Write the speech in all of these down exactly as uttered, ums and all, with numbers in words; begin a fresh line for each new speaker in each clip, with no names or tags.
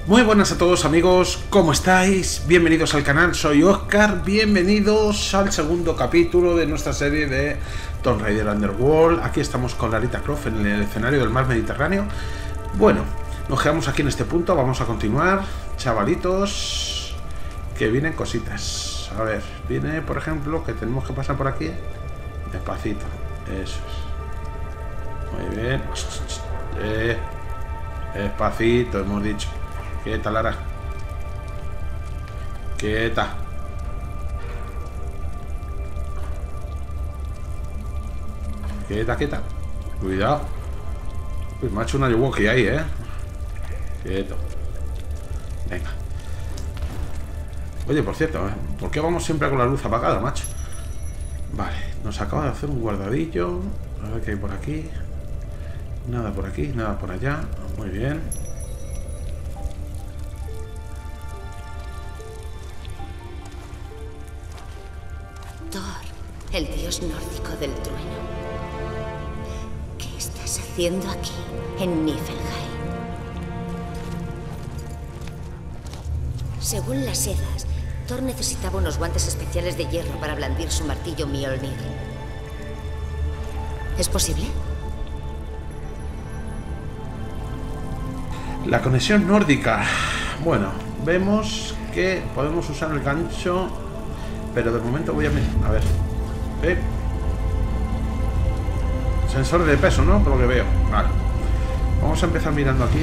Muy buenas a todos amigos, ¿cómo estáis? Bienvenidos al canal, soy Oscar, bienvenidos al segundo capítulo de nuestra serie de Tomb Raider Underworld. Aquí estamos con Lara Croft en el escenario del mar Mediterráneo. Bueno, nos quedamos aquí en este punto, vamos a continuar, chavalitos, que vienen cositas. A ver, viene por ejemplo que tenemos que pasar por aquí, despacito, eso es. Muy bien, eh, despacito hemos dicho. Quieta, Lara. Quieta. Quieta, quieta. Cuidado. Uy, me ha hecho una Yuwoki ahí, ¿eh? Quieto. Venga. Oye, por cierto, ¿eh? ¿Por qué vamos siempre con la luz apagada, macho? Vale, nos acaba de hacer un guardadillo. A ver qué hay por aquí. Nada por aquí, nada por allá. Muy bien.
Thor, el dios nórdico del trueno. ¿Qué estás haciendo aquí, en Niflheim? Según las Eddas, Thor necesitaba unos guantes especiales de hierro para blandir su martillo Mjolnir. ¿Es posible?
La conexión nórdica. Bueno, vemos que podemos usar el gancho, pero de momento voy a... A ver. ¿Eh? Sensor de peso, ¿no? Por lo que veo. Vale. Vamos a empezar mirando aquí.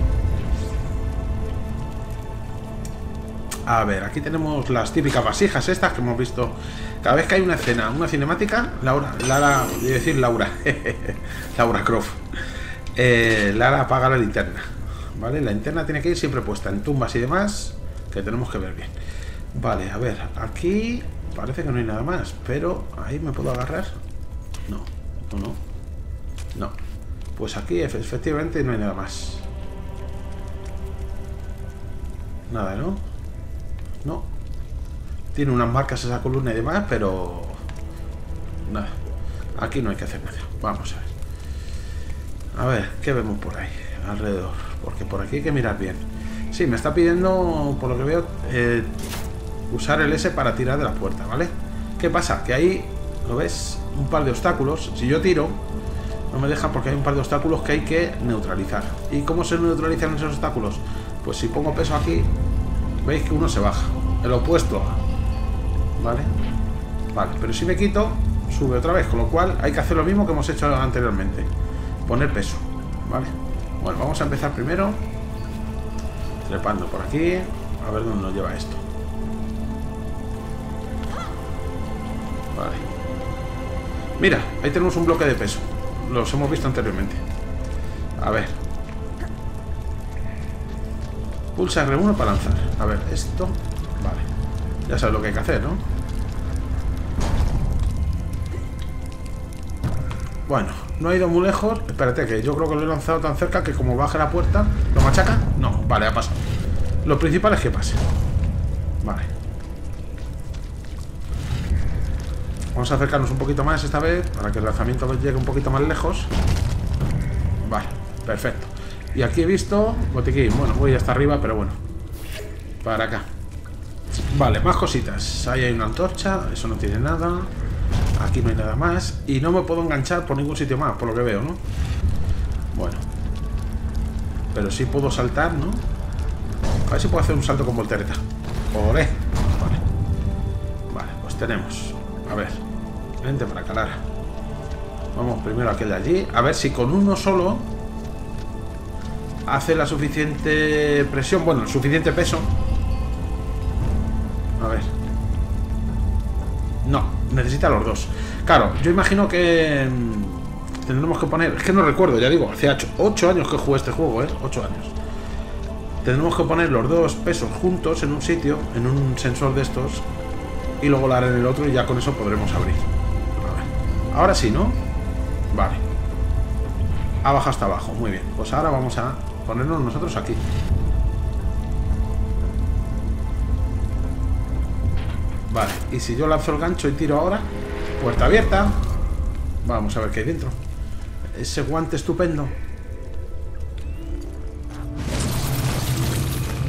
A ver, aquí tenemos las típicas vasijas estas que hemos visto. Cada vez que hay una escena, una cinemática, Laura, Lara, voy a decir Laura. Lara Croft. Eh, Lara apaga la linterna. ¿Vale? La linterna tiene que ir siempre puesta en tumbas y demás, que tenemos que ver bien. Vale, a ver, aquí parece que no hay nada más, pero ahí me puedo agarrar. No, no, no. No. Pues aquí efectivamente no hay nada más. Nada, ¿no? No. Tiene unas marcas esa columna y demás, pero... nada. Aquí no hay que hacer nada. Vamos a ver. A ver, ¿qué vemos por ahí? Alrededor. Porque por aquí hay que mirar bien. Sí, me está pidiendo, por lo que veo, eh, usar el S para tirar de la puerta, ¿vale? ¿Qué pasa? Que ahí, ¿lo ves? Un par de obstáculos. Si yo tiro, no me deja porque hay un par de obstáculos que hay que neutralizar. ¿Y cómo se neutralizan esos obstáculos? Pues si pongo peso aquí, veis que uno se baja. El opuesto. ¿Vale? Vale, pero si me quito, sube otra vez. Con lo cual hay que hacer lo mismo que hemos hecho anteriormente. Poner peso. ¿Vale? Bueno, vamos a empezar primero trepando por aquí. A ver dónde nos lleva esto. Vale. Mira, ahí tenemos un bloque de peso. Los hemos visto anteriormente. A ver. Pulsa R uno para lanzar. A ver, esto. Vale. Ya sabes lo que hay que hacer, ¿no? Bueno, no ha ido muy lejos. Espérate, que yo creo que lo he lanzado tan cerca que como baje la puerta, ¿lo machaca? No, vale, ha pasado. Lo principal es que pase. Vale. Vamos a acercarnos un poquito más esta vez para que el lanzamiento llegue un poquito más lejos. Vale, perfecto. Y aquí he visto botiquín. Bueno, voy hasta arriba, pero bueno. Para acá. Vale, más cositas. Ahí hay una antorcha, eso no tiene nada. Aquí no hay nada más. Y no me puedo enganchar por ningún sitio más, por lo que veo, ¿no? Bueno. Pero sí puedo saltar, ¿no? A ver si puedo hacer un salto con voltereta. ¡Olé! Vale. Vale, pues tenemos. A ver. Vente para acá, Lara. Vamos primero a aquel de allí. A ver si con uno solo hace la suficiente presión. Bueno, el suficiente peso. A ver. No, necesita los dos. Claro, yo imagino que mmm, tendremos que poner... Es que no recuerdo, ya digo, hace ocho años que jugué este juego, ¿eh? ocho años. Tendremos que poner los dos pesos juntos en un sitio, en un sensor de estos, y luego la en el otro y ya con eso podremos abrir. A ver. Ahora sí, ¿no? Vale. Ha bajado hasta abajo, muy bien. Pues ahora vamos a ponernos nosotros aquí. Vale, y si yo lanzo el gancho y tiro ahora, puerta abierta. Vamos a ver qué hay dentro. Ese guante estupendo.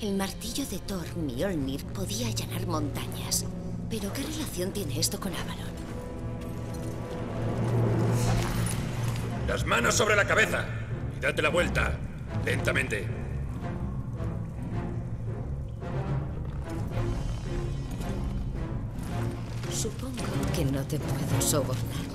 El martillo de Thor, Mjolnir, podía allanar montañas. Pero ¿qué relación tiene esto con Avalon?
Las manos sobre la cabeza y date la vuelta, lentamente.
Supongo que no te puedo sobornar.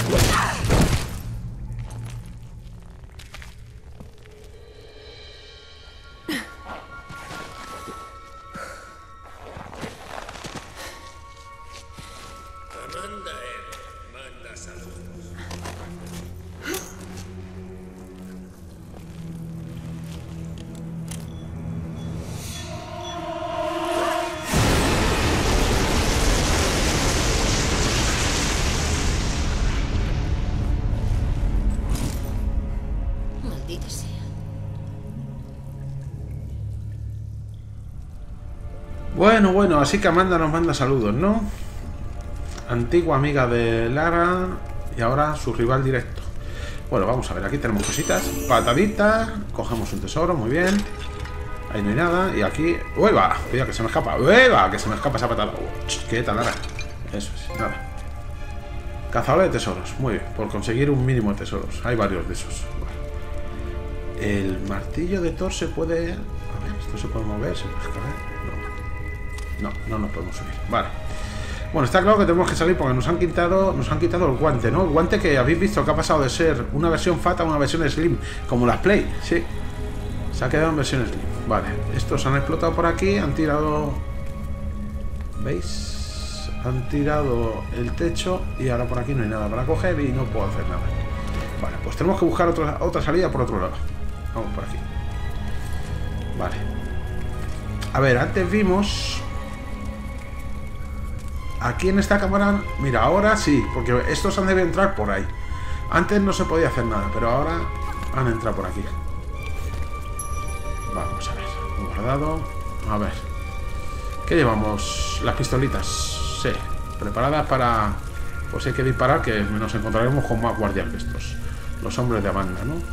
Amanda Eve, manda saludos.
Maldita sea.
Bueno, bueno, así que Amanda nos manda saludos, ¿no? Antigua amiga de Lara y ahora su rival directo. Bueno, vamos a ver, aquí tenemos cositas. Patadita, cogemos un tesoro, muy bien. Ahí no hay nada, y aquí... ¡Ueva! Cuidado que se me escapa, ¡ueva! Que se me escapa esa patada. Uh, ¡Quieta, Lara! Eso es, nada. Cazador de tesoros, muy bien, por conseguir un mínimo de tesoros. Hay varios de esos. Vale. El martillo de Thor se puede... A ver, esto se puede mover, se puede escalar. No, no, no nos podemos subir. Vale. Bueno, está claro que tenemos que salir porque nos han quitado nos han quitado el guante, ¿no? El guante que habéis visto que ha pasado de ser una versión Fat a una versión Slim, como las Play, sí. Se ha quedado en versión Slim. Vale, estos han explotado por aquí, han tirado... ¿Veis? Han tirado el techo y ahora por aquí no hay nada para coger y no puedo hacer nada. Vale, pues tenemos que buscar otra, otra salida por otro lado. Vamos por aquí. Vale. A ver, antes vimos... Aquí en esta cámara, mira, ahora sí, porque estos han debido entrar por ahí. Antes no se podía hacer nada, pero ahora han entrado por aquí. Vamos a ver, guardado. A ver, ¿qué llevamos? Las pistolitas, sí, preparadas para... Pues hay que disparar, que nos encontraremos con más guardias de estos. Los hombres de Amanda, ¿no?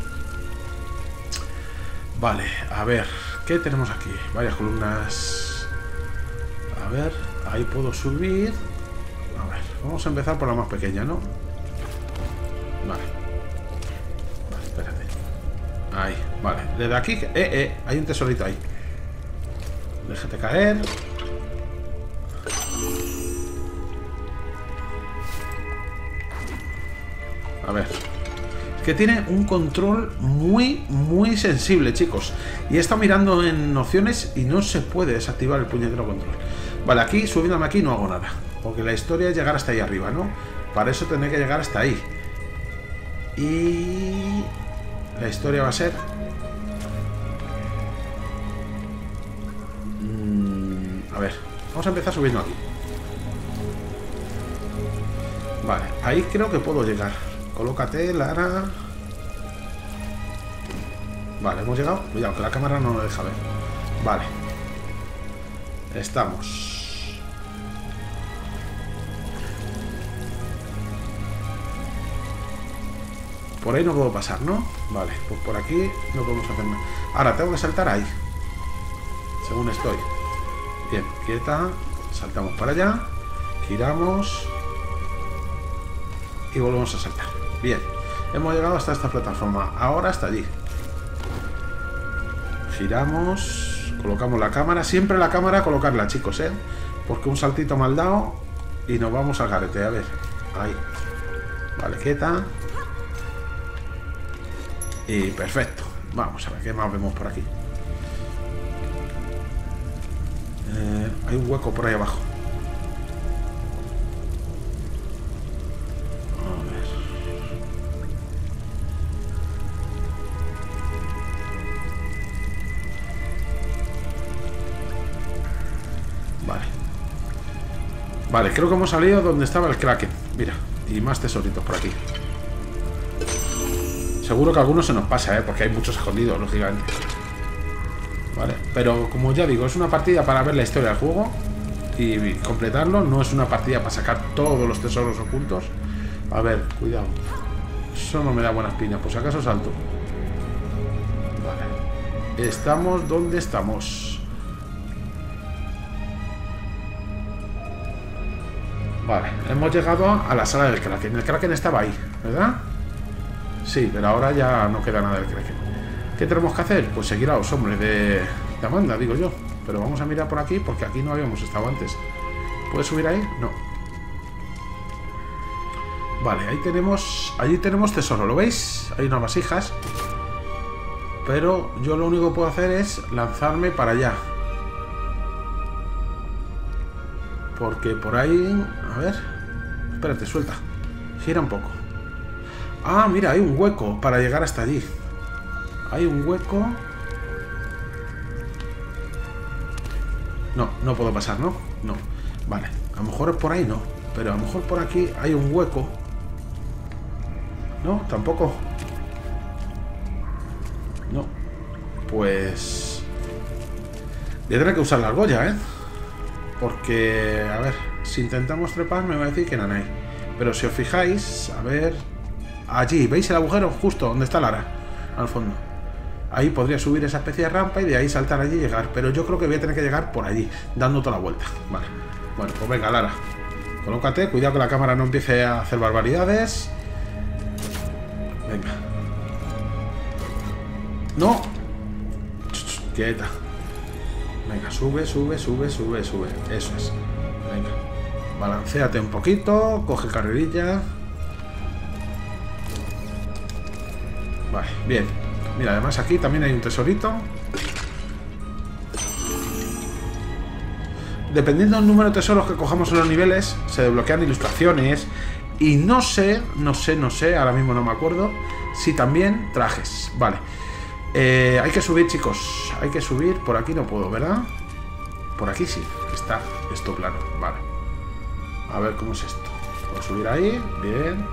Vale, a ver, ¿qué tenemos aquí? Varias columnas. A ver... Ahí puedo subir. A ver, vamos a empezar por la más pequeña, ¿no? Vale. Vale, espérate. Ahí, vale. Desde aquí... Eh, eh, hay un tesorito ahí. Déjate caer. A ver. Es que tiene un control muy, muy sensible, chicos. Y he estado mirando en opciones y no se puede desactivar el puñetero control. Vale, aquí, subiéndome aquí, no hago nada. Porque la historia es llegar hasta ahí arriba, ¿no? Para eso tendré que llegar hasta ahí. Y... la historia va a ser... Mm, a ver, vamos a empezar subiendo aquí. Vale, ahí creo que puedo llegar. Colócate, Lara. Vale, hemos llegado. Cuidado, que la cámara no lo deja ver. Vale. Estamos. Por ahí no puedo pasar, ¿no? Vale, pues por aquí no podemos hacer nada. Ahora tengo que saltar ahí. Según estoy. Bien, quieta. Saltamos para allá. Giramos. Y volvemos a saltar. Bien. Hemos llegado hasta esta plataforma. Ahora hasta allí. Giramos. Colocamos la cámara. Siempre la cámara colocarla, chicos, ¿eh? Porque un saltito mal dado y nos vamos al garete. A ver. Ahí. Vale, quieta. Y perfecto. Vamos a ver qué más vemos por aquí. Eh, hay un hueco por ahí abajo. A ver. Vale. Vale, creo que hemos salido donde estaba el Kraken. Mira, y más tesoritos por aquí. Seguro que a algunos se nos pasa, ¿eh? Porque hay muchos escondidos, lógicamente. Vale, pero como ya digo, es una partida para ver la historia del juego y completarlo. No es una partida para sacar todos los tesoros ocultos. A ver, cuidado. Eso no me da buena espina, por si acaso salto. Vale. Estamos donde estamos. Vale, hemos llegado a la sala del Kraken. El Kraken estaba ahí, ¿verdad? Sí, pero ahora ya no queda nada del Kraken. ¿Qué tenemos que hacer? Pues seguir a los hombres de, de Amanda, digo yo. Pero vamos a mirar por aquí porque aquí no habíamos estado antes. ¿Puedes subir ahí? No. Vale, ahí tenemos... Allí tenemos tesoro, ¿lo veis? Hay unas vasijas. Pero yo lo único que puedo hacer es lanzarme para allá. Porque por ahí... A ver... Espérate, suelta. Gira un poco. Ah, mira, hay un hueco para llegar hasta allí. Hay un hueco... No, no puedo pasar, ¿no? No. Vale, a lo mejor por ahí no. Pero a lo mejor por aquí hay un hueco. No, tampoco. No. Pues... Voy a tener que usar la argolla, ¿eh? Porque, a ver, si intentamos trepar me va a decir que no hay. Pero si os fijáis, a ver... Allí, ¿veis el agujero? Justo donde está Lara, al fondo. Ahí podría subir esa especie de rampa y de ahí saltar allí y llegar. Pero yo creo que voy a tener que llegar por allí, dando toda la vuelta. Vale. Bueno, pues venga, Lara. Colócate, cuidado que la cámara no empiece a hacer barbaridades. Venga. ¡No! Quieta. Venga, sube, sube, sube, sube, sube. Eso es. Venga. Balancéate un poquito, coge carrerilla. Vale, bien. Mira, además aquí también hay un tesorito. Dependiendo del número de tesoros que cojamos en los niveles, se desbloquean ilustraciones. Y no sé, no sé, no sé, ahora mismo no me acuerdo, si también trajes. Vale. Eh, hay que subir, chicos. Hay que subir. Por aquí no puedo, ¿verdad? Por aquí sí. Está esto plano. Vale. A ver cómo es esto. Puedo subir ahí. Bien.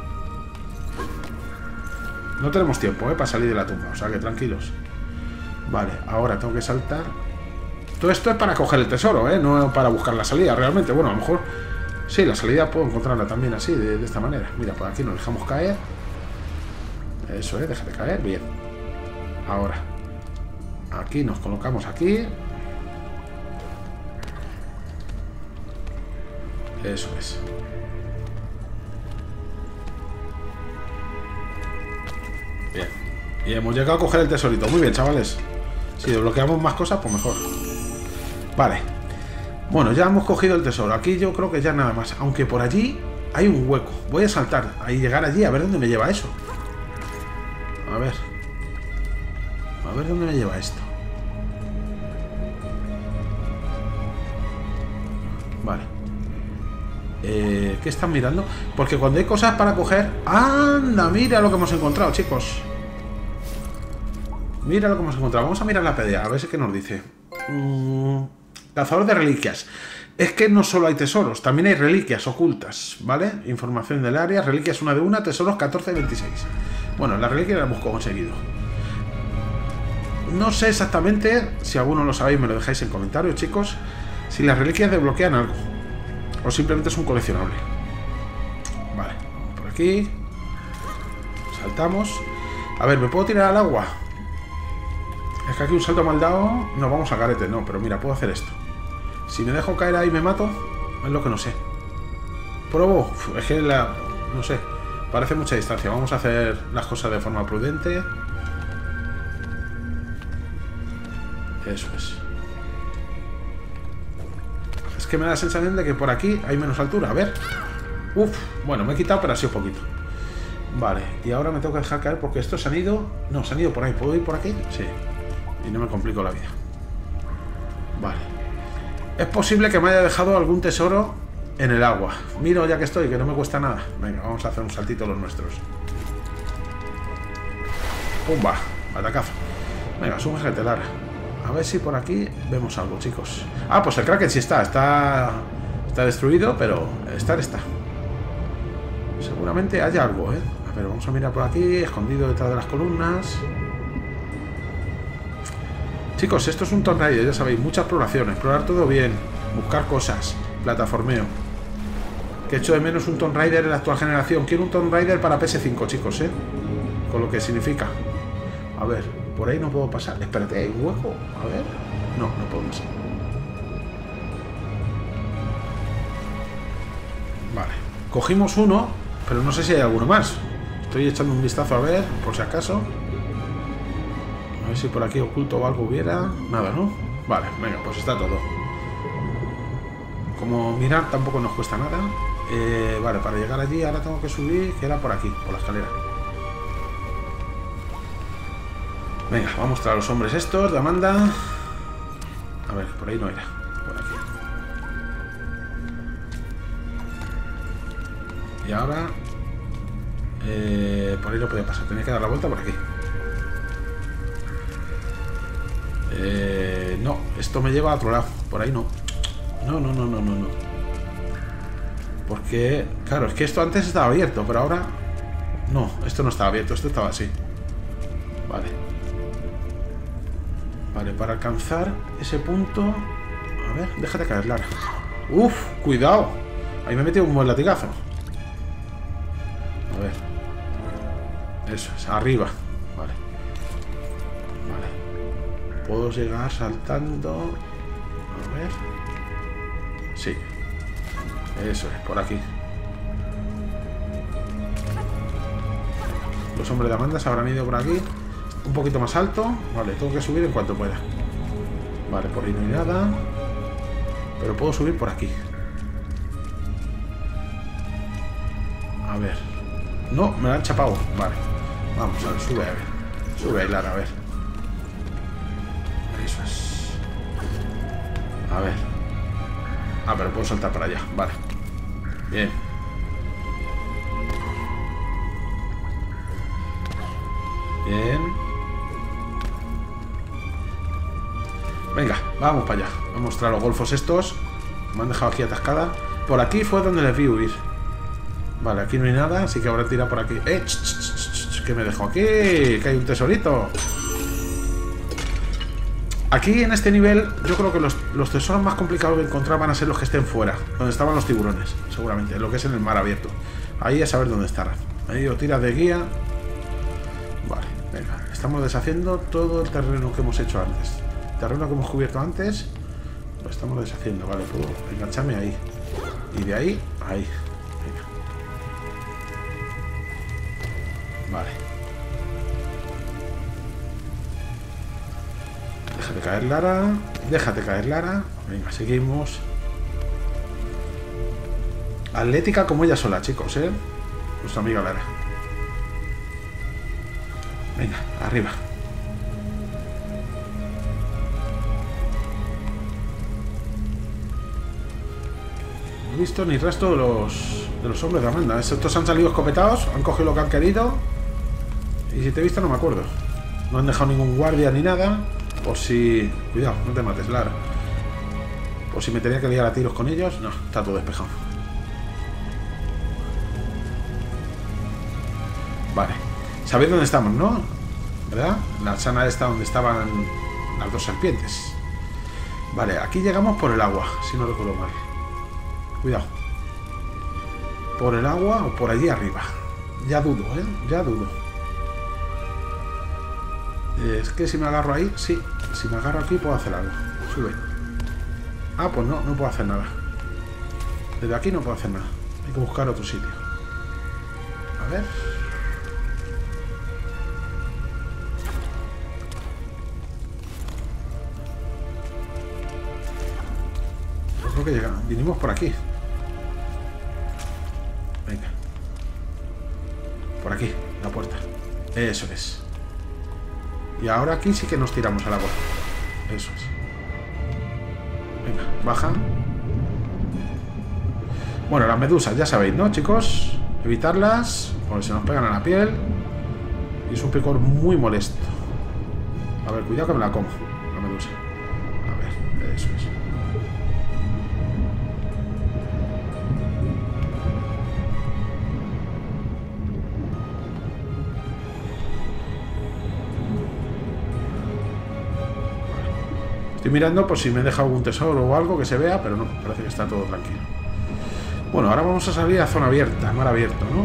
No tenemos tiempo, ¿eh? Para salir de la tumba. O sea que tranquilos. Vale, ahora tengo que saltar. Todo esto es para coger el tesoro, ¿eh? No para buscar la salida, realmente. Bueno, a lo mejor... Sí, la salida puedo encontrarla también así, de, de esta manera. Mira, por aquí nos dejamos caer. Eso es, déjate caer. Bien. Ahora. Aquí nos colocamos aquí. Eso es. Bien. Y hemos llegado a coger el tesorito. Muy bien, chavales. Si desbloqueamos más cosas, pues mejor. Vale. Bueno, ya hemos cogido el tesoro. Aquí yo creo que ya nada más. Aunque por allí hay un hueco. Voy a saltar. Ahí llegar allí. A ver dónde me lleva eso. A ver. A ver dónde me lleva esto. Vale. Eh, ¿Qué están mirando? Porque cuando hay cosas para coger... ¡Anda! Mira lo que hemos encontrado, chicos. Mira lo que hemos encontrado. Vamos a mirar la P D A. A ver si qué nos dice. Mm, cazador de reliquias. Es que no solo hay tesoros, también hay reliquias ocultas, ¿vale? Información del área. Reliquias una de una. Tesoros catorce y veintiséis. Bueno, la reliquia la hemos conseguido. No sé exactamente, si alguno lo sabéis me lo dejáis en comentarios, chicos, si las reliquias desbloquean algo o simplemente es un coleccionable. Vale, por aquí. Saltamos. A ver, ¿me puedo tirar al agua? Es que aquí un salto mal dado. No, vamos a garete, no, pero mira, puedo hacer esto. Si me dejo caer ahí y me mato, es lo que no sé. Probo. Uf, es que la... no sé. Parece mucha distancia. Vamos a hacer las cosas de forma prudente. Eso es. Es que me da la sensación de que por aquí hay menos altura. A ver. Uf. Bueno, me he quitado, pero ha sido poquito. Vale. Y ahora me tengo que dejar caer porque estos se han ido... No, se han ido por ahí. ¿Puedo ir por aquí? Sí. Y no me complico la vida. Vale. Es posible que me haya dejado algún tesoro en el agua. Miro ya que estoy, que no me cuesta nada. Venga, vamos a hacer un saltito los nuestros. ¡Pumba! Batacazo. Venga, súbete, Lara. A ver si por aquí vemos algo, chicos. Ah, pues el Kraken sí está. Está, está destruido, pero estar está. Seguramente haya algo, ¿eh? A ver, vamos a mirar por aquí, escondido detrás de las columnas. Chicos, esto es un Tomb Raider, ya sabéis, mucha exploración, explorar todo bien, buscar cosas, plataformeo. Que echo de menos un Tomb Raider en la actual generación. Quiero un Tomb Raider para P S cinco, chicos, ¿eh? Con lo que significa. A ver, por ahí no puedo pasar. Espérate, ¿hay un hueco? A ver. No, no puedo pasar. Cogimos uno, pero no sé si hay alguno más. Estoy echando un vistazo a ver, por si acaso. A ver si por aquí oculto o algo hubiera. Nada, ¿no? Vale, venga, pues está todo. Como mirar tampoco nos cuesta nada. Eh, vale, para llegar allí ahora tengo que subir, que era por aquí, por la escalera. Venga, vamos a mostrar a los hombres estos de Amanda. A ver, por ahí no era. Por aquí. Y ahora... Eh, por ahí no podía pasar. Tenía que dar la vuelta por aquí. Eh, no, esto me lleva a otro lado. Por ahí no. No, no, no, no, no, no. Porque... Claro, es que esto antes estaba abierto, pero ahora... No, esto no estaba abierto. Esto estaba así. Vale. Vale, para alcanzar ese punto... A ver, déjate caer, Lara. Uf, cuidado. Ahí me he metido un buen latigazo. A ver. Eso es, arriba. Vale. Vale. Puedo llegar saltando. A ver. Sí. Eso es, por aquí. Los hombres de Amanda se habrán ido por aquí. Un poquito más alto. Vale, tengo que subir en cuanto pueda. Vale, por ahí no hay nada. Pero puedo subir por aquí. A ver. No, me la han chapado. Vale. Vamos a ver, sube a ver. Sube a hilar, a ver. Eso es. A ver. Ah, pero puedo saltar para allá. Vale. Bien. Bien. Venga, vamos para allá. Vamos a mostrar los golfos estos. Me han dejado aquí atascada. Por aquí fue donde les vi huir. Vale, aquí no hay nada, así que habrá tirado por aquí. ¡Eh! Ch, ch, ch, ch, ¿qué me dejo aquí? Que hay un tesorito. Aquí en este nivel, yo creo que los, los tesoros más complicados de encontrar van a ser los que estén fuera, donde estaban los tiburones, seguramente, lo que es en el mar abierto. Ahí a saber dónde estarán. Ahí o tiras de guía. Vale, venga. Estamos deshaciendo todo el terreno que hemos hecho antes. El terreno que hemos cubierto antes, lo estamos deshaciendo. Vale, puedo engancharme ahí. Y de ahí, ahí. Venga. Vale. Déjate caer, Lara. Déjate caer, Lara. Venga, seguimos. Atlética como ella sola, chicos, ¿eh? Nuestra amiga Lara. Venga, arriba. No he visto ni resto de los, de los hombres de Amanda. Estos han salido escopetados, han cogido lo que han querido. Y si te he visto no me acuerdo. No han dejado ningún guardia ni nada. Por si... Cuidado, no te mates, Lara. Por si me tenía que liar a tiros con ellos. No, está todo despejado. Vale. Sabéis dónde estamos, ¿no? ¿Verdad? La sana esta donde estaban las dos serpientes. Vale, aquí llegamos por el agua, si no recuerdo mal. Cuidado. ¿Por el agua o por allí arriba? Ya dudo, ¿eh? Ya dudo. Es que si me agarro ahí, sí. Si me agarro aquí puedo hacer algo. Sube. Ah, pues no, no puedo hacer nada. Desde aquí no puedo hacer nada. Hay que buscar otro sitio. A ver. Yo creo que llegamos. Vinimos por aquí. Venga. Por aquí, la puerta. Eso es. Y ahora aquí sí que nos tiramos al agua. Eso es. Venga, baja. Bueno, las medusas, ya sabéis, ¿no, chicos? Evitarlas, porque se nos pegan a la piel. Y es un picor muy molesto. A ver, cuidado que me la como, la medusa. A ver, eso es. Estoy mirando por si me he dejado algún tesoro o algo que se vea, pero no, parece que está todo tranquilo. Bueno, ahora vamos a salir a zona abierta, mar abierto, ¿no?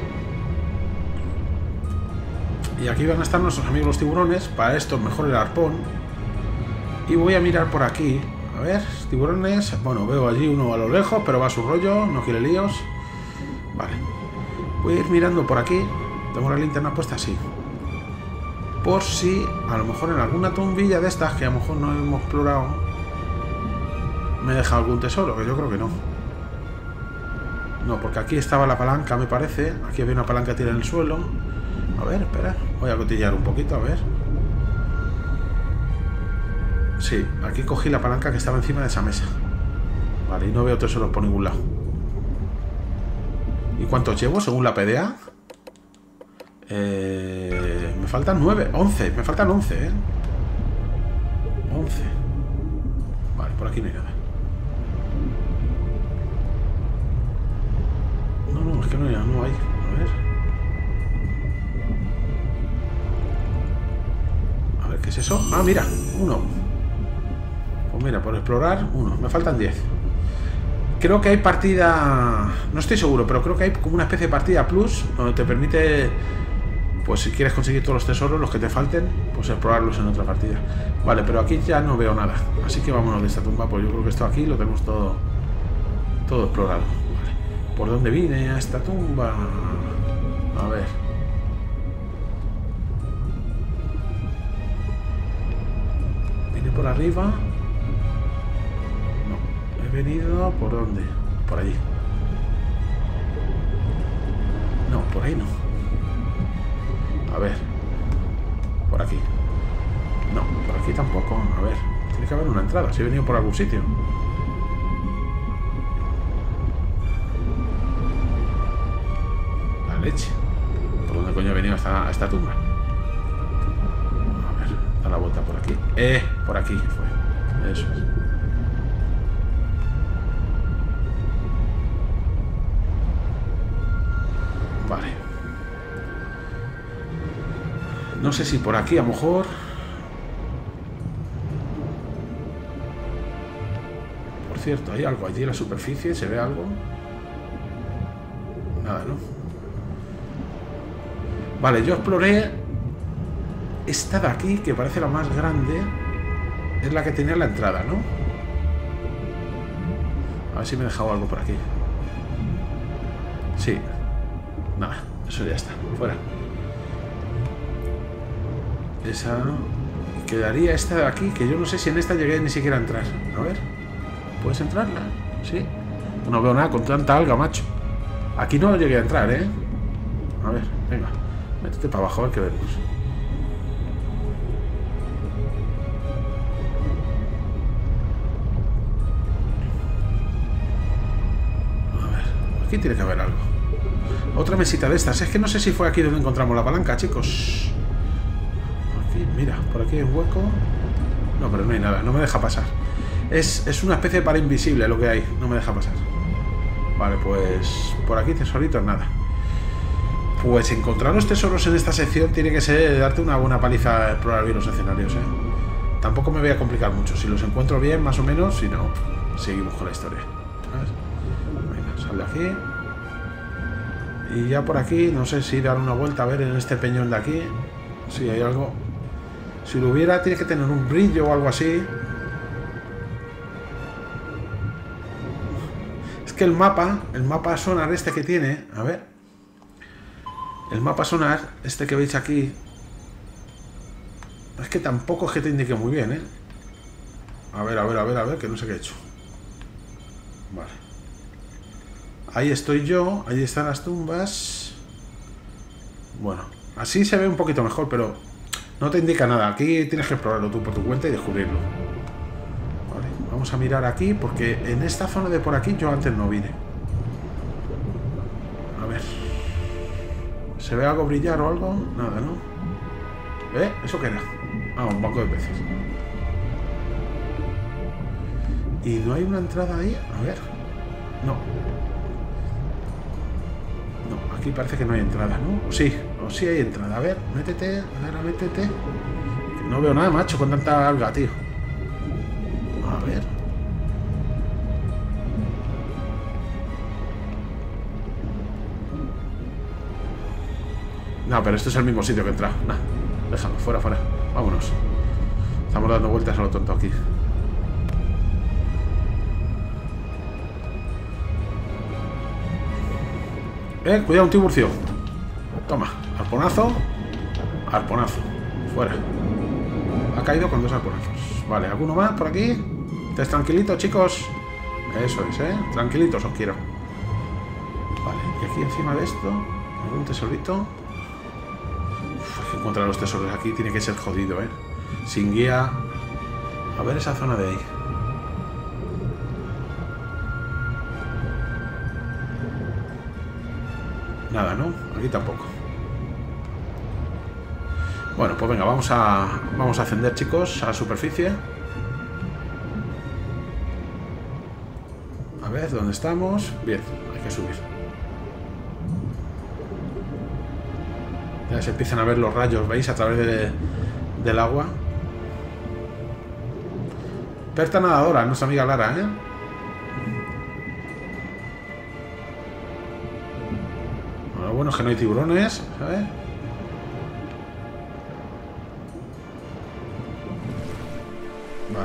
Y aquí van a estar nuestros amigos los tiburones. Para esto mejor el arpón. Y voy a mirar por aquí. A ver, tiburones. Bueno, veo allí uno a lo lejos, pero va a su rollo, no quiere líos. Vale. Voy a ir mirando por aquí. ¿Tengo la linterna puesta? Sí. Por si, a lo mejor en alguna tumbilla de estas, que a lo mejor no hemos explorado, me deja algún tesoro, que yo creo que no. No, porque aquí estaba la palanca, me parece. Aquí había una palanca tirada en el suelo. A ver, espera. Voy a cotillar un poquito, a ver. Sí, aquí cogí la palanca que estaba encima de esa mesa. Vale, y no veo tesoros por ningún lado. ¿Y cuántos llevo según la P D A? Eh, me faltan nueve, once. Me faltan once, ¿eh? once. Vale, por aquí no hay nada. No, no, es que no hay nada, no hay. A ver. A ver, ¿qué es eso? Ah, mira, uno. Pues mira, por explorar, uno. Me faltan diez. Creo que hay partida... No estoy seguro, pero creo que hay como una especie de partida plus donde te permite, pues si quieres conseguir todos los tesoros, los que te falten, pues explorarlos en otra partida. Vale, pero aquí ya no veo nada. Así que vámonos de esta tumba, pues yo creo que esto aquí lo tenemos todo, todo explorado. Vale. ¿Por dónde vine a esta tumba? A ver. Vine por arriba. He venido por dónde? Por allí. No, por ahí no. A ver. Por aquí. No, por aquí tampoco. A ver. Tiene que haber una entrada. Si he venido por algún sitio. La leche. ¿Por dónde coño he venido a esta, a esta tumba? A ver. Da la vuelta por aquí. Eh, por aquí fue. Eso es. Vale. No sé si por aquí a lo mejor. Por cierto, hay algo allí en la superficie. ¿Se ve algo? Nada, ¿no? Vale, yo exploré esta de aquí, que parece la más grande. Es la que tenía la entrada, ¿no? A ver si me he dejado algo por aquí. Sí. Nada, eso ya está, fuera. Esa... Quedaría esta de aquí, que yo no sé si en esta llegué ni siquiera a entrar. A ver, ¿puedes entrarla? Sí. No veo nada con tanta alga, macho. Aquí no llegué a entrar, ¿eh? A ver, venga, métete para abajo a ver qué vemos. A ver, aquí tiene que haber algo. Otra mesita de estas. Es que no sé si fue aquí donde encontramos la palanca, chicos. Aquí, mira, por aquí hay un hueco. No, pero no hay nada, no me deja pasar. Es, es una especie de pared invisible lo que hay. No me deja pasar. Vale, pues por aquí tesoritos, nada. Pues encontrar los tesoros en esta sección tiene que ser darte una buena paliza a explorar bien los escenarios, ¿eh? Tampoco me voy a complicar mucho. Si los encuentro bien, más o menos, si no, seguimos con la historia. ¿Sabes? Venga, sal de aquí. Y ya por aquí, no sé si dar una vuelta a ver en este peñón de aquí. Si hay algo. Si lo hubiera, tiene que tener un brillo o algo así. Es que el mapa, el mapa sonar este que tiene, a ver. El mapa sonar, este que veis aquí. Es que tampoco es que te indique muy bien, ¿eh? A ver, a ver, a ver, a ver, que no sé qué he hecho. Vale. Ahí estoy yo, ahí están las tumbas. Bueno, así se ve un poquito mejor, pero no te indica nada. Aquí tienes que explorarlo tú por tu cuenta y descubrirlo. Vale, vamos a mirar aquí, porque en esta zona de por aquí yo antes no vine. A ver. ¿Se ve algo brillar o algo? Nada, ¿no? ¿Eh? ¿Eso qué era? Ah, un banco de peces. ¿Y no hay una entrada ahí? A ver. No. No, aquí parece que no hay entrada, ¿no? O sí, o sí hay entrada. A ver, métete, ahora métete. No veo nada, macho, con tanta alga, tío. A ver. No, pero este es el mismo sitio que he entrado. Nah, déjalo, fuera, fuera. Vámonos. Estamos dando vueltas a lo tonto aquí. Eh, cuidado, un tiburcio. Toma, arponazo. Arponazo. Fuera. Ha caído con dos arponazos. Vale, ¿alguno más por aquí? ¿Estáis tranquilitos, chicos? Eso es, ¿eh? Tranquilitos os quiero. Vale, y aquí encima de esto, algún tesorito. Uf, es que encontrar los tesoros aquí tiene que ser jodido, ¿eh? Sin guía. A ver esa zona de ahí. Nada, ¿no? Aquí tampoco. Bueno, pues venga, vamos a vamos a ascender, chicos, a la superficie. A ver, ¿dónde estamos? Bien, hay que subir. Ya se empiezan a ver los rayos, ¿veis? A través de, del agua. Perta nadadora, nuestra amiga Lara, ¿eh? Lo bueno es que no hay tiburones, ¿sabes? Vale.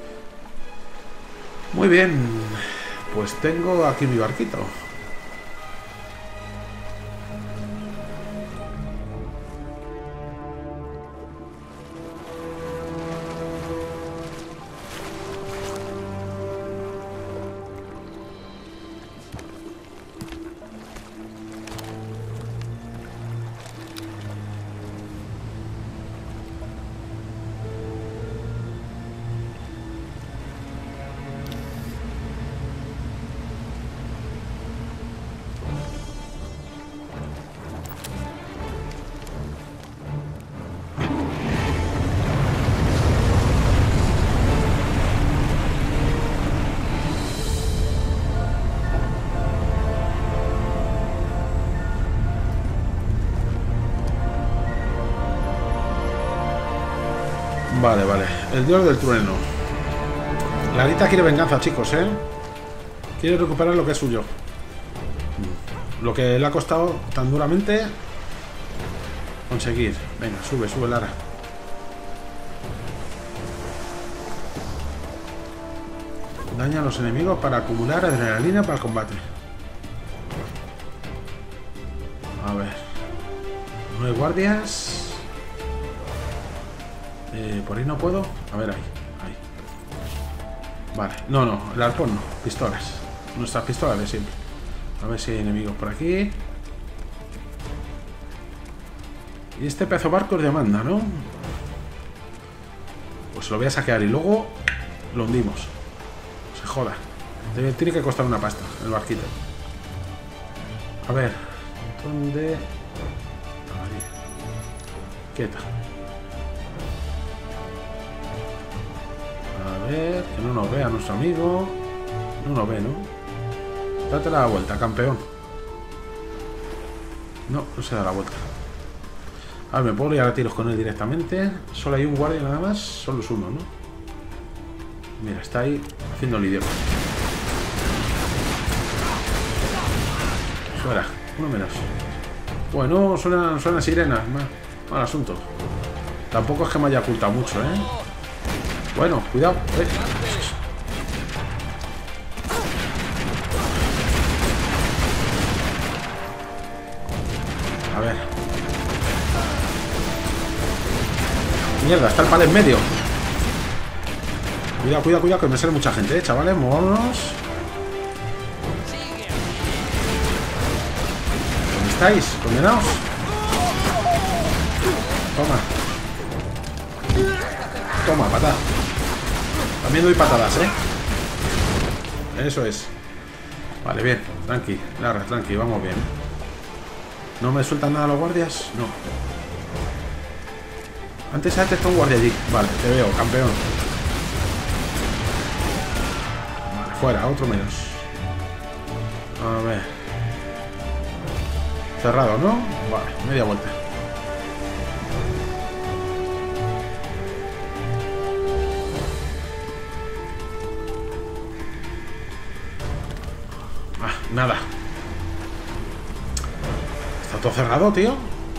Muy bien. Pues tengo aquí mi barquito. Vale, vale. El dios del trueno. Larita quiere venganza, chicos, ¿eh? Quiere recuperar lo que es suyo. Lo que le ha costado tan duramente conseguir. Venga, sube, sube, Lara. Daña a los enemigos para acumular adrenalina para el combate. A ver. No hay guardias. Eh, por ahí no puedo. A ver, ahí, ahí. Vale, no, no, el arpón no. Pistolas. Nuestras pistolas de siempre. A ver si hay enemigos por aquí. Y este pedazo barco es de Amanda, ¿no? Pues lo voy a saquear y luego lo hundimos. Se joda. Debe, tiene que costar una pasta el barquito. A ver. ¿Dónde? Ahí. Quieta. A ver, que no nos vea nuestro amigo. No nos ve, ¿no? Date la vuelta, campeón. No, no se da la vuelta. A ver, me puedo liar a tiros con él directamente. Solo hay un guardia nada más. Solo es uno, ¿no? Mira, está ahí haciendo el idiota. Fuera, uno menos. Bueno, suenan, suenan sirenas. Mal, mal asunto. Tampoco es que me haya ocultado mucho, ¿eh? Bueno, cuidado. Eh. A ver. Mierda, está el palo en medio. Cuidado, cuidado, cuidado, que me sale mucha gente, ¿eh, chavales? Movámonos. ¿Dónde estáis? ¿Condenados? Toma. Toma, patada. También doy patadas, ¿eh? Eso es. Vale, bien. Tranqui, Lara, tranqui, vamos bien. ¿No me sueltan nada los guardias? No. Antes ha detectado un guardia allí. Vale, te veo, campeón. Vale, fuera, otro menos. A ver. Cerrado, ¿no? Vale, media vuelta. Ah, nada. Está todo cerrado, tío.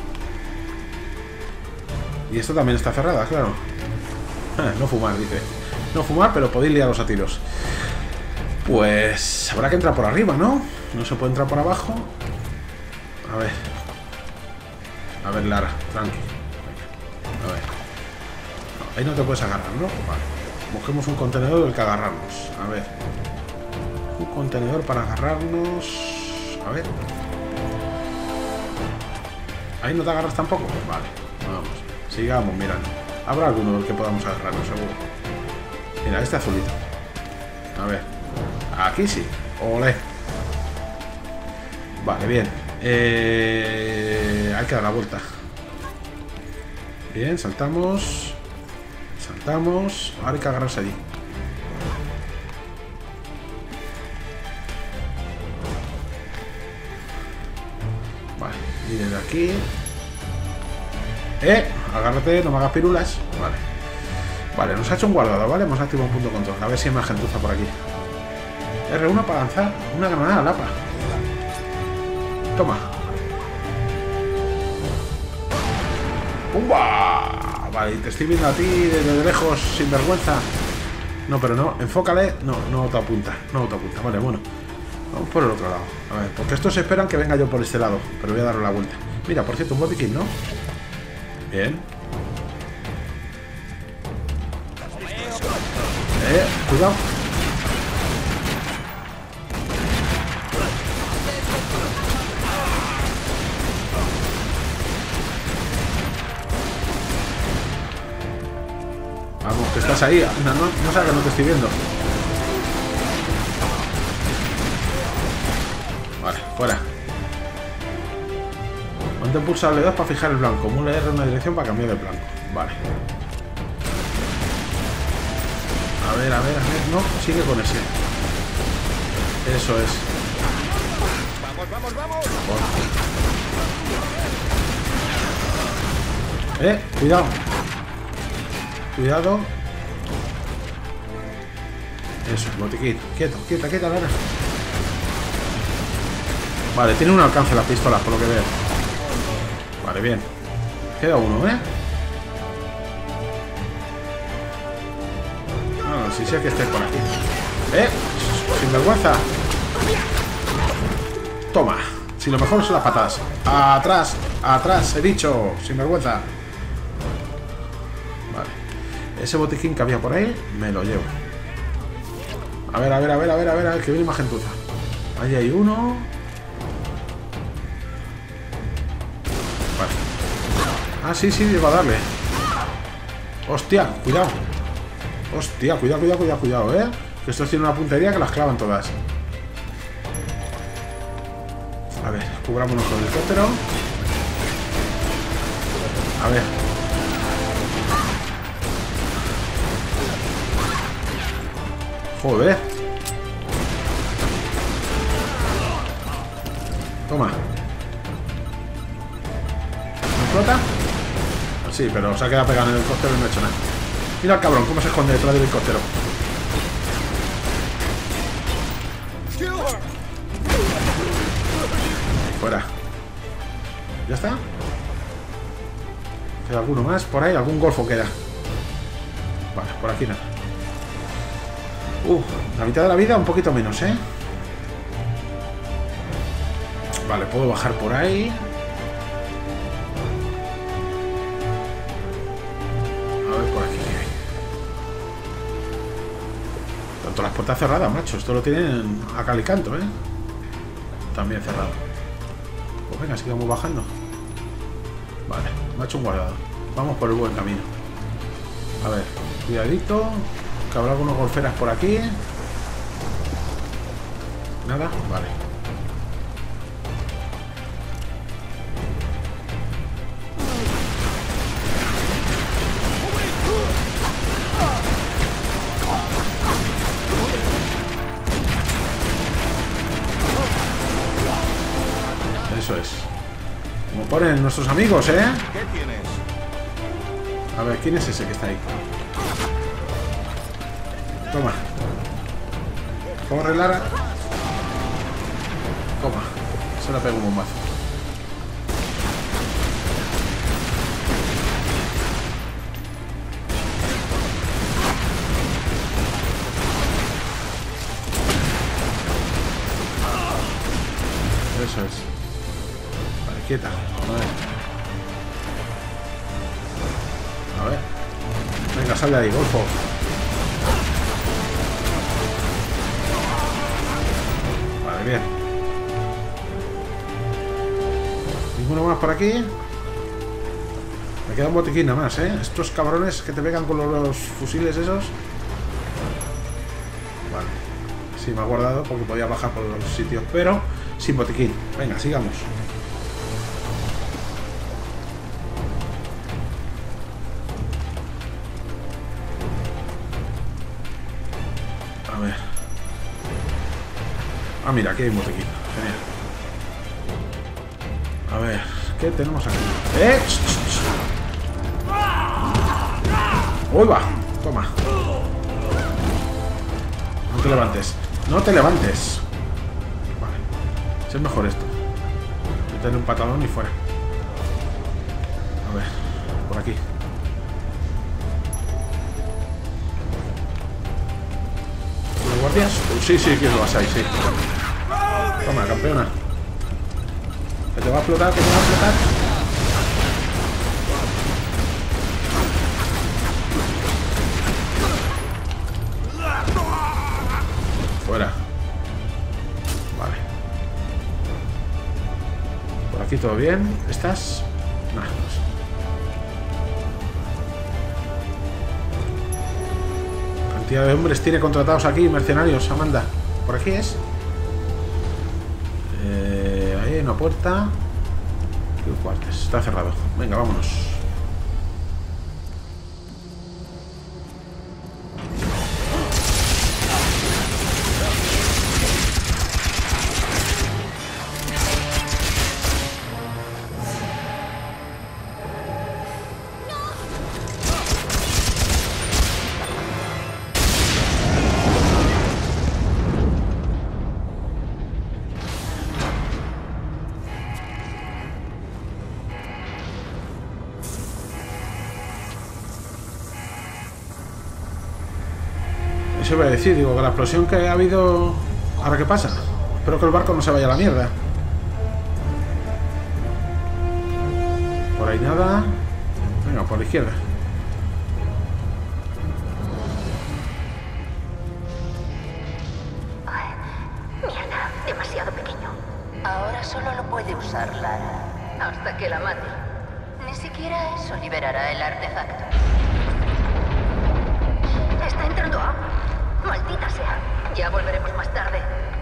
Y esto también está cerrada, claro. No fumar, dice. No fumar, pero podéis liaros a tiros. Pues habrá que entrar por arriba, ¿no? No se puede entrar por abajo. A ver. A ver, Lara, tranqui. A ver. No, ahí no te puedes agarrar, ¿no? Vale. Busquemos un contenedor del que agarrarnos. A ver. Un contenedor para agarrarnos. A ver. Ahí no te agarras tampoco. Vale. Vamos. Sigamos mirando. Habrá alguno del que podamos agarrarnos, seguro. Mira, este azulito. A ver. Aquí sí. Olé. Vale, bien. Eh... Hay que dar la vuelta. Bien, saltamos. Saltamos. Ahora hay que agarrarse allí. Vale, y desde aquí. ¡Eh! Agárrate, no me hagas pirulas. Vale. Vale, nos ha hecho un guardado, ¿vale? Hemos activado un punto de control. A ver si hay más gentuza por aquí. R uno para lanzar una granada lapa. Toma. ¡Pumba! Vale, te estoy viendo a ti desde lejos, sin vergüenza. No, pero no, enfócale. No, no te apunta, no te apunta. Vale, bueno. Vamos por el otro lado. A ver, porque estos esperan que venga yo por este lado. Pero voy a darle la vuelta. Mira, por cierto, un botiquín, ¿no? Bien. Eh, cuidado. Vamos, que estás ahí. No, no, no sabes que no te estoy viendo. Vale, fuera. Mantén pulsado L dos para fijar el blanco. Mule R una dirección para cambiar de blanco. Vale. A ver, a ver, a ver. No, sigue con ese. Eso es.
Vamos, vamos, vamos.
Eh, cuidado. Cuidado. Eso, botiquín. Quieto, quieta, quieta, Lara. Vale, tiene un alcance las pistolas, por lo que veo. Vale, bien. Queda uno, ¿eh? No, si sé que estés por aquí. ¡Eh! Sin vergüenza. Toma. Si lo mejor son las patadas. Atrás, atrás, he dicho. Sin vergüenza. Vale. Ese botiquín que había por ahí, me lo llevo. A ver, a ver, a ver, a ver, a ver, a ver, que viene más gentuza. Ahí hay uno. Vale. Ah, sí, sí, va a darle. Hostia, cuidado. Hostia, cuidado, cuidado, cuidado, cuidado, eh. Que estos tienen una puntería que las clavan todas. A ver, cubrámonos con el helicóptero. A ver. Joder. Toma. ¿Me explota? Sí, pero se ha quedado pegado en el helicóptero y no ha hecho nada. Mira el cabrón, cómo se esconde detrás del helicóptero. Fuera. ¿Ya está? ¿Queda alguno más por ahí? ¿Algún golfo queda? Vale, por aquí nada. Uh, la mitad de la vida, un poquito menos, ¿eh? Vale, puedo bajar por ahí. A ver por aquí qué hay. Tanto las puertas cerradas, macho. Esto lo tienen a cal y canto, ¿eh? También cerrado. Pues venga, sigamos bajando. Vale, me ha hecho un guardado. Vamos por el buen camino. A ver, cuidadito. Que habrá algunos golferas por aquí. Nada, vale. Eso es. Como ponen nuestros amigos, ¿eh?
¿Qué tienes?
A ver, ¿quién es ese que está ahí? Toma. Corre, Lara. Toma. Se la pego un bombazo. Eso es. sal de ahí, golfo. Vale, bien. Ninguno más por aquí. Me queda un botiquín nada más, ¿eh? Estos cabrones que te pegan con los, los fusiles esos. Vale. Sí, me ha guardado porque podía bajar por los sitios, pero sin botiquín. Venga, sigamos. A ver. Ah, mira, aquí hay un botiquín. Genial. A ver, ¿qué tenemos aquí? ¡Eh! ¡Ch, ch, ch! ¡Uy, va! Toma. No te levantes. No te levantes. Vale. Es mejor esto. Meterle un patadón y fuera. A ver. Por aquí. ¿Los guardias? Pues sí, sí, que lo vas ahí, sí. Toma, campeona. Que te va a explotar, que te va a explotar. Fuera. Vale. Por aquí todo bien. ¿Estás? Nah, no sé. Cantidad de hombres tiene contratados aquí, mercenarios, Amanda. ¿Por aquí es? Eh, ahí hay una puerta. ¿Qué cuartos? Está cerrado. Venga, vámonos. Eso iba a decir, digo, que la explosión que ha habido... ¿Ahora qué pasa? Espero que el barco no se vaya a la mierda. Por ahí nada. Venga, por la izquierda.
Ay, mierda, demasiado pequeño. Ahora solo lo puede usar Lara. Hasta que la mate. Ni siquiera eso liberará el artefacto. Está entrando agua. Maldita sea. Ya volveremos más tarde.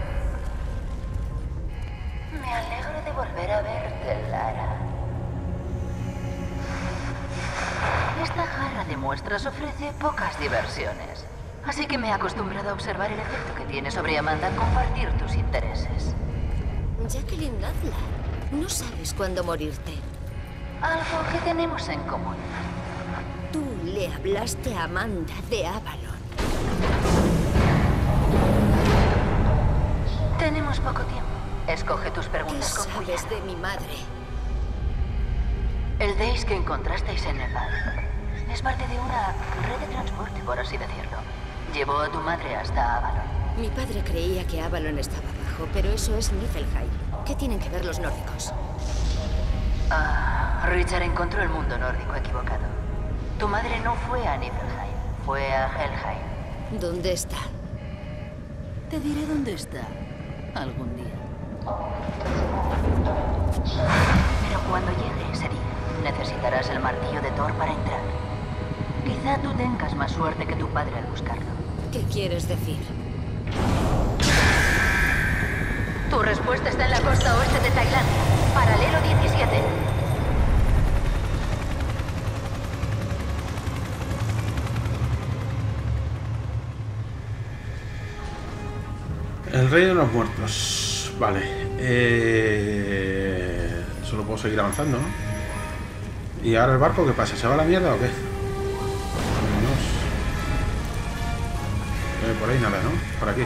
Me alegro de volver a verte, Lara. Esta jarra de muestras ofrece pocas diversiones. Así que me he acostumbrado a observar el efecto que tiene sobre Amanda al compartir tus intereses. Jacqueline Nadler, no sabes cuándo morirte. Algo que tenemos en común. Tú le hablaste a Amanda de Avalon. Tenemos poco tiempo. Escoge tus preguntas con cuidado. ¿Qué sabes de mi madre? El Days que encontrasteis en el bar es parte de una red de transporte, por así decirlo. Llevó a tu madre hasta Avalon. Mi padre creía que Avalon estaba abajo, pero eso es Niflheim. ¿Qué tienen que ver los nórdicos? Ah, Richard encontró el mundo nórdico equivocado. Tu madre no fue a Niflheim, fue a Helheim. ¿Dónde está?
Te diré dónde está. Algún día.
Pero cuando llegue ese día, necesitarás el martillo de Thor para entrar. Quizá tú tengas más suerte que tu padre al buscarlo. ¿Qué quieres decir? Tu respuesta está en la costa oeste de Tailandia, paralelo diecisiete.
El rey de los muertos. Vale. Eh... Solo puedo seguir avanzando, ¿no? ¿Y ahora el barco qué pasa? ¿Se va a la mierda o qué? Vámonos. Eh, por ahí nada, ¿no? Por aquí.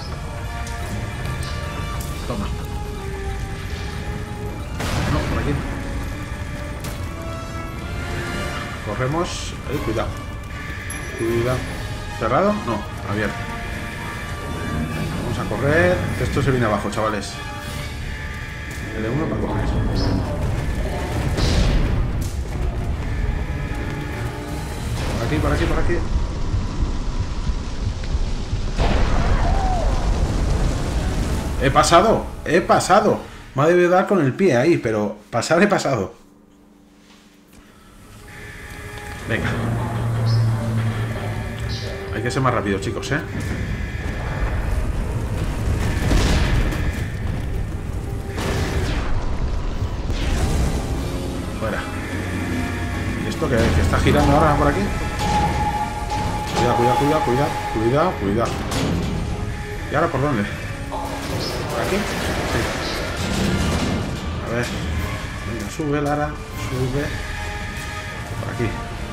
Toma. No, por aquí. Corremos. Eh, cuidado. Cuidado. ¿Cerrado? No, abierto. Vamos a correr. Esto se viene abajo, chavales. L uno para correr. Por aquí, por aquí, por aquí. He pasado, he pasado. Me ha debido dar con el pie ahí, pero pasar he pasado. Venga. Hay que ser más rápido, chicos, ¿eh? Fuera. ¿Y esto qué, que está girando ahora por aquí? Cuidado, cuidado, cuidado, cuidado, cuidado, cuidado. ¿Y ahora por dónde? ¿Por aquí? Sí. A ver. Venga, sube, Lara. Sube. Por aquí.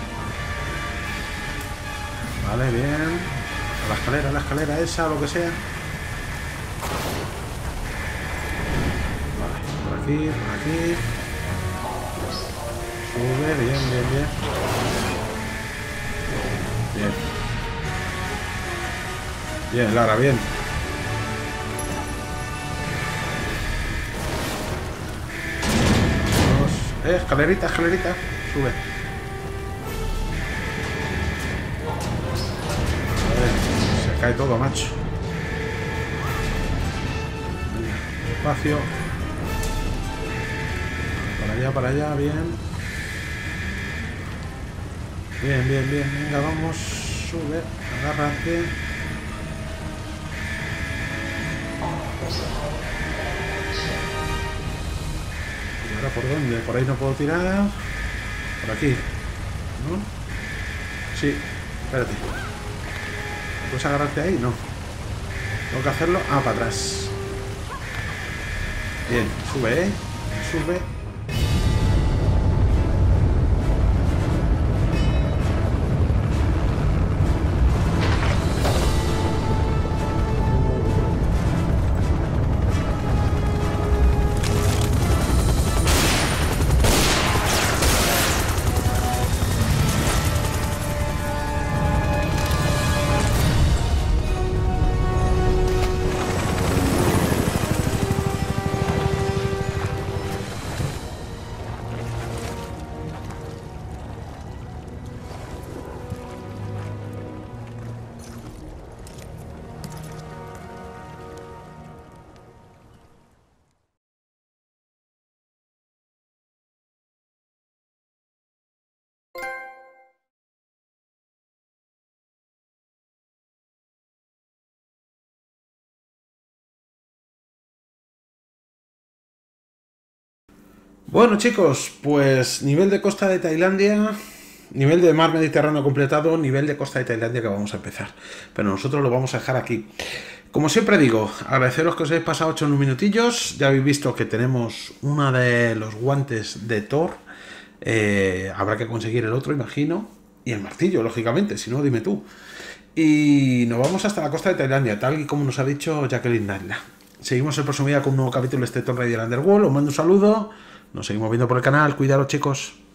Vale, bien. A la escalera, a la escalera esa, o lo que sea. Vale, por aquí, por aquí. Sube, bien, bien, bien. Bien. Bien, Lara, bien. Vamos. Eh, escalerita, escalerita. Sube. Se cae todo, macho. Venga, espacio. Para allá, para allá, bien. Bien, bien, bien. Venga, vamos. Sube, agárrate. ¿Y ahora por dónde? Por ahí no puedo tirar. Por aquí. ¿No? Sí, espérate. ¿Puedes agarrarte ahí? No. Tengo que hacerlo. Ah, para atrás. Bien, sube, ¿eh? Sube. Bueno, chicos, pues nivel de costa de Tailandia, nivel de mar Mediterráneo completado, nivel de costa de Tailandia que vamos a empezar. Pero nosotros lo vamos a dejar aquí. Como siempre digo, agradeceros que os hayáis pasado ocho minutillos. Ya habéis visto que tenemos uno de los guantes de Thor. Eh, habrá que conseguir el otro, imagino. Y el martillo, lógicamente, si no, dime tú. Y nos vamos hasta la costa de Tailandia, tal y como nos ha dicho Jacqueline Nadler. Seguimos el próximo día con un nuevo capítulo de este Tomb Raider Underworld. Os mando un saludo. Nos seguimos viendo por el canal. Cuidaros, chicos.